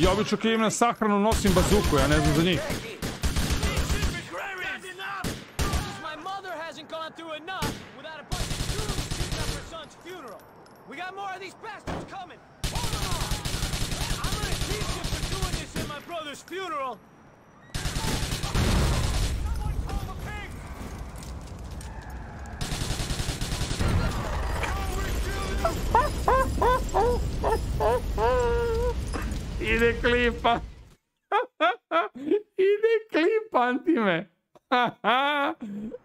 Ja obično kad imam na sahranu nosim bazuku, ja ne znam za njih. Ide klipa. Ide klipa, Antime.